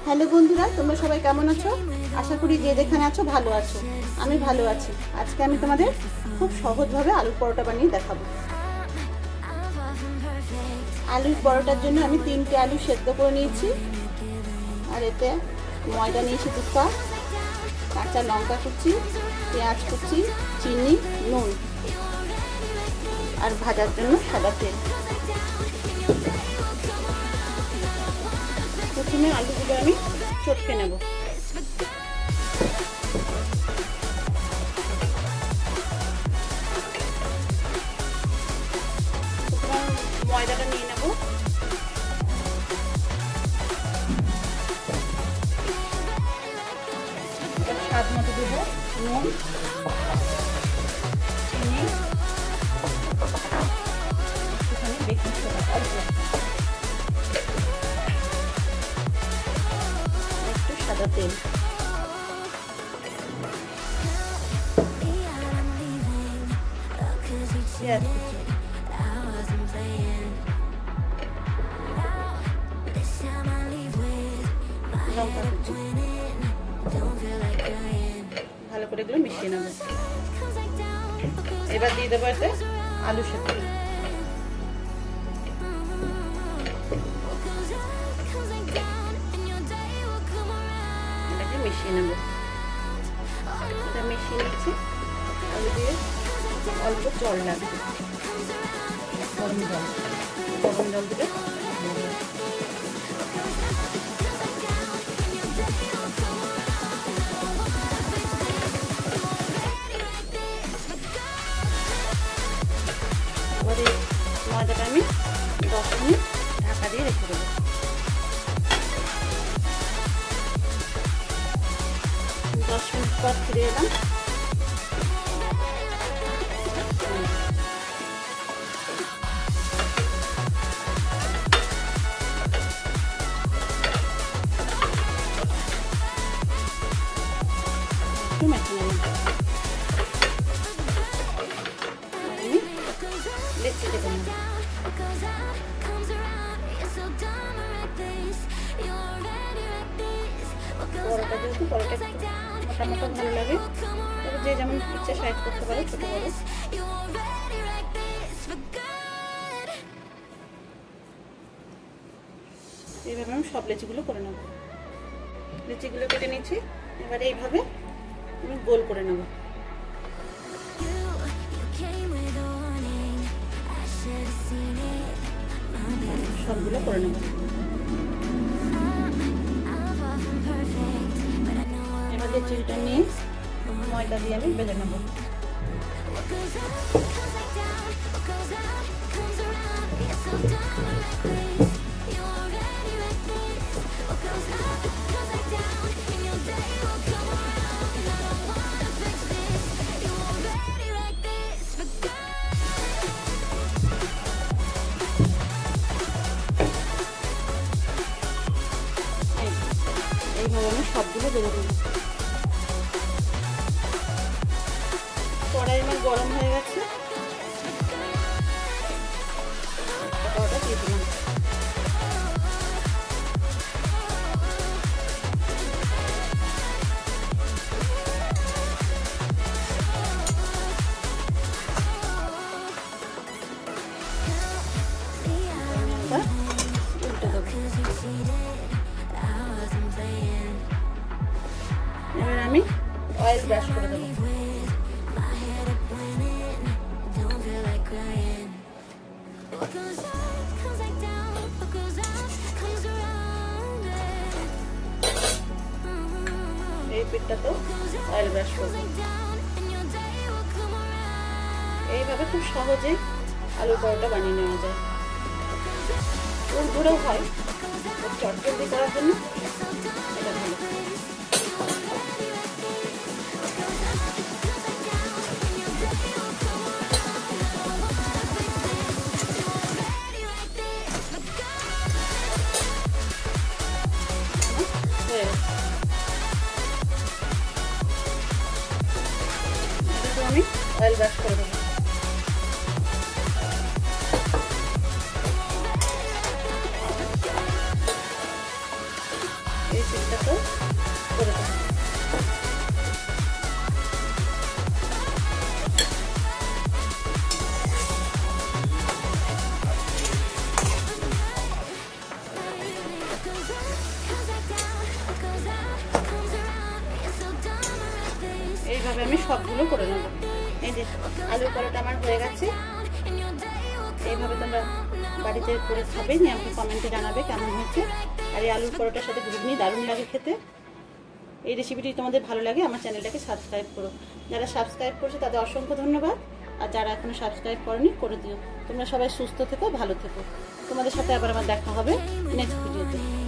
Hello বন্ধুরা, তোমরা সবাই কেমন আছো? আশা করি যে যেখানে আছো ভালো আছো। আমি ভালো আছি। আজকে আমি তোমাদের খুব সহজভাবে আলুর পরোটা বানিয়ে দেখাবো। আলুর পরোটার জন্য আমি 3টে আলু সেদ্ধ করে নিয়েছি, আর এতে ময়দা নিয়েছি 2 কাপ, কাঁচা লঙ্কা কুচি, পেঁয়াজ কুচি, চিনি, নুন আর ভাজার জন্য সাদা তেল। প্রথমে আলুগুলো আমি চটকে নেব। ময়দাটা নিয়ে নেব। স্বাদ মতো দেব নুন, চিনি, একটুখানি বেকিং সোডা অল্প, একটু সাদা তেল। পেঁয়াজ কুচি, লঙ্কা কুচি, ভালো করে এগুলো মিশিয়ে নেব। এবার দিয়ে দেবো এতে আলু সেদ্ধ, এটাকে মিশিয়ে নেব। এটা মিশিয়ে নিচ্ছি। আলু দিয়ে অল্প জল লাগবে, গরম জল দিলে ময়দাটা আমি 10 মিনিট ঢাকা দিয়ে রেখে দেবো। 10 মিনিট পর ফিরে এলাম। একটু মেখে নেব। লেচি দেবো না। পরোটা যেহেতু পরোটা মোটা মোটা ভালো লাগে, তবে যে যেমন ইচ্ছা সাইজ করতে পারো, ছোট বড়। এইভাবে আমি সব লেচিগুলো করে নেব। লেচিগুলো কেটে নিচ্ছি। এবারে এইভাবে আমি গোল করে নেব। সবগুলো করে নেব। এবার লেচিটা নিয়ে ময়দা দিয়ে আমি বেজে নেব। এইভাবে আমি সবগুলো বেজে দেবো। কড়াই আমার গরম হয়ে গেছে, কড়াইটা দিয়ে দিলাম। উল্টে দেবো। এবার আমি অয়েল ব্রাশ করে দেবো। এই পিঠটাতেও অয়েল ব্রাশ করবো। এইভাবে খুব সহজেই আলুর পরোটা বানিয়ে নেওয়া যায়। উড়ঘুরেও হয়, চটজলদি করার জন্য এটা ভালো। আমি অয়েল ব্রাশ করে দেবো। এই এইভাবে আমি সবগুলো করে নেব। এই যে আলুর পরোটা আমার হয়ে গেছে। এইভাবে তোমরা বাড়িতে করে খাবে, নিয়ে আমাকে কমেন্টে জানাবে কেমন হয়েছে। আর এই আলুর পরোটার সাথে ঘুগনি দারুণ লাগে খেতে। এই রেসিপিটি তোমাদের ভালো লাগে আমার চ্যানেলটাকে সাবস্ক্রাইব করো। যারা সাবস্ক্রাইব করছে তাদের অসংখ্য ধন্যবাদ, আর যারা এখনো সাবস্ক্রাইব করনি করে দিও। তোমরা সবাই সুস্থ থেকো, ভালো থেকো। তোমাদের সাথে আবার আমার দেখা হবে নেক্সট ভিডিওতে।